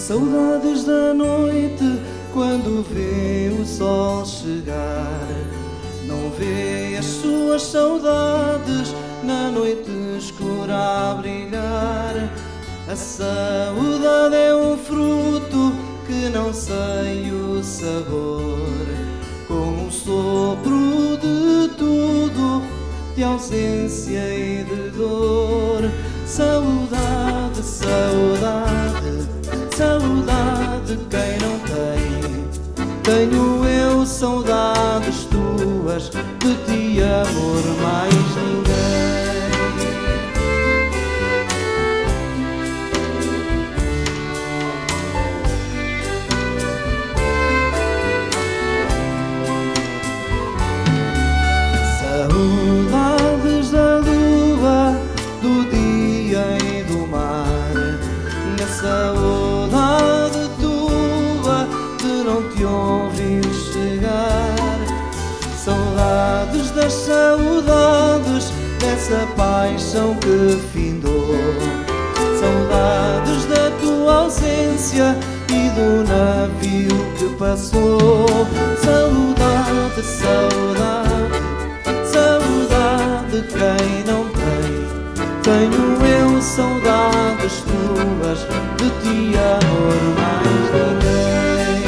Saudades da noite quando vê o sol chegar. Não vê as suas saudades na noite escura a brilhar. A saudade é um fruto que não sei o sabor, como um sopro de tudo, de ausência e de dor. Saudade, saudade, saudade quem não tem. Tenho eu saudades tuas, de ti amor mais ninguém. Saudades da lua, do dia e do mar. Na saudade tua de não te ouvir chegar. Saudades das saudades dessa paixão que findou. Saudades da tua ausência e do navio que passou. Saudade, saudade, saudade quem não tem. Tenho eu saudades tuas, de ti amor mais ninguém.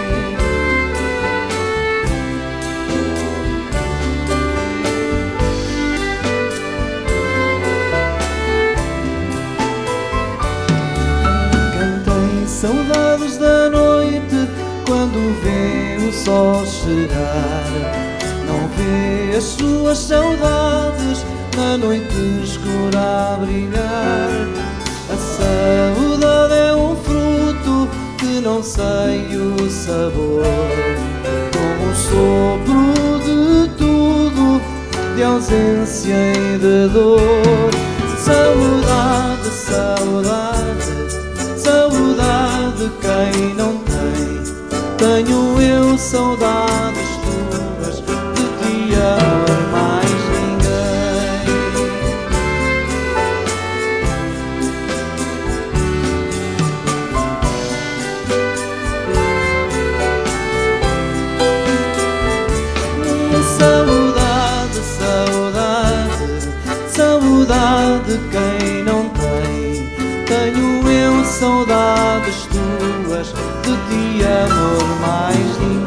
Quem tem saudades da noite quando vê o sol chegar, não vê as suas saudades na noite escura a brilhar. A saudade é um fruto que não sei o sabor, como um sopro de tudo, de ausência e de dor. Saudade, saudade, saudade quem não tem. Tenho eu saudades tuas, de ti amor mais ninguém. Saudade, saudade, saudade quem não tem. Tenho eu saudades tuas, de ti amor mais ninguém.